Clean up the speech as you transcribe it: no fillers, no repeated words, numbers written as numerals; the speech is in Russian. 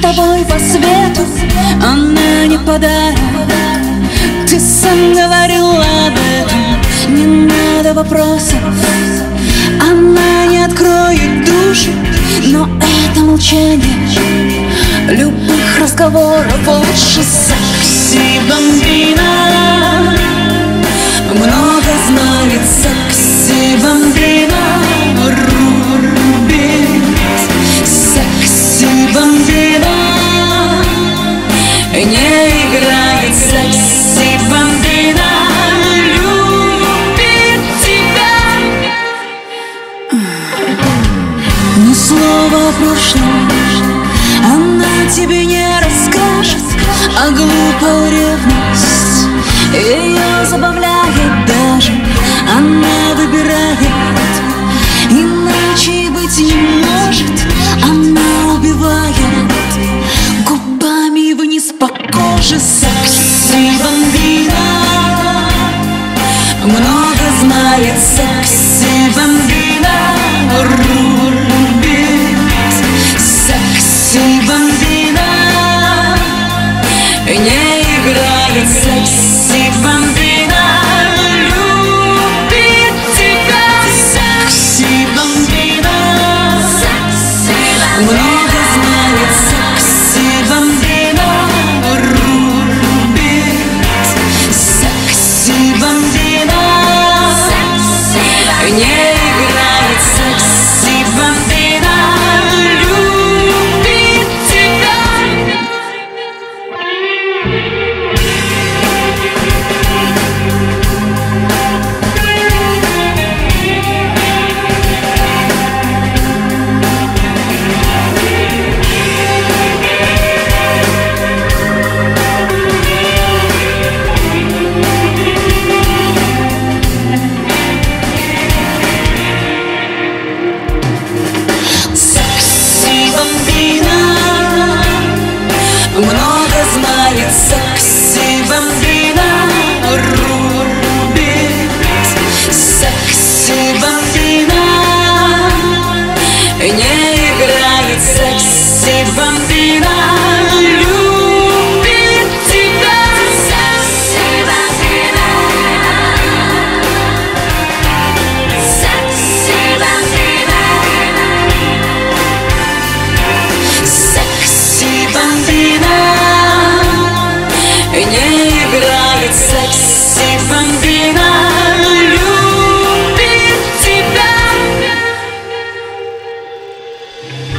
тобой по свету, она не подарок. Ты сам говорил об этом, не надо вопросов. Она не откроет душу, но это молчание любых разговоров лучше. Секси бомбина много знает, секси бомбина рубит. Секси бомбина не играет, секси бомбина любит тебя. Ни слова о прошлом она тебе не расскажет, а глупая ревность ее забавляет даже. Она выбирает, иначе быть не может. Она убивает губами вниз по коже. Секси бомбина много знает, секси бомбина рубит. Секси бомбина не играет, секси бомбина любит тебя. Секси бомбина много знает, секси бомбина рубит. Секси бомбина не играет, секси бомбина любит тебя. Секси бомбина много знает, секси бомбина рубит. Секси бомбина не играет, секси бомбина любит тебя. Секси бомбина, секси бомбина, секси бомбина не играет, секси бомбина любит тебя.